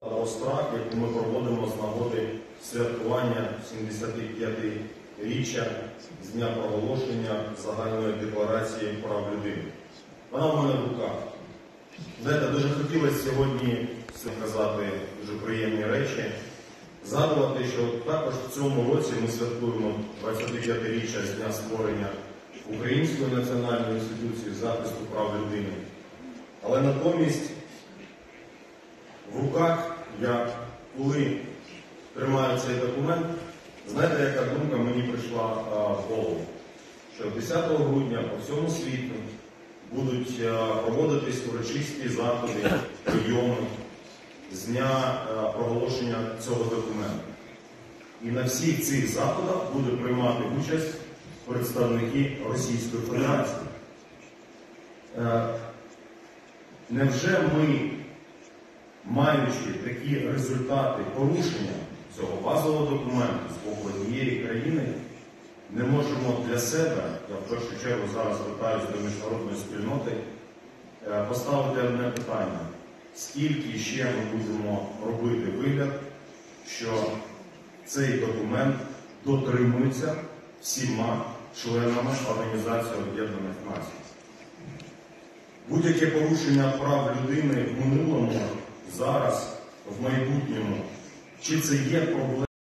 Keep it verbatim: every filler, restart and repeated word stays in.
Про страх, яку ми проводимо з нагоди святкування сімдесятип'ятиріччя з дня проголошення Загальної декларації прав людини. Вона в мене в руках. Знаєте, дуже хотілося сьогодні сказати дуже приємні речі, згадувати, що також в цьому році ми святкуємо двадцятип'ятиріччя з дня створення Української національної інституції захисту прав людини. Але натомість в руках я, коли тримаю цей документ, знаєте, яка думка мені прийшла а, в голову? Що десятого грудня по всьому світу будуть а, проводитись урочисті заходи, прийоми з дня а, проголошення цього документу. І на всіх цих заходах будуть приймати участь представники Російської Федерації. А, невже ми, маючи такі результати порушення цього базового документу з боку однієї країни, не можемо для себе, я в першу чергу зараз звертаюся до міжнародної спільноти, поставити одне питання. Скільки ще ми будемо робити вигляд, що цей документ дотримується всіма членами Організації Об'єднаних Націй? Будь-яке порушення прав людини в минулому, зараз, в майбутньому, чи це є проблема?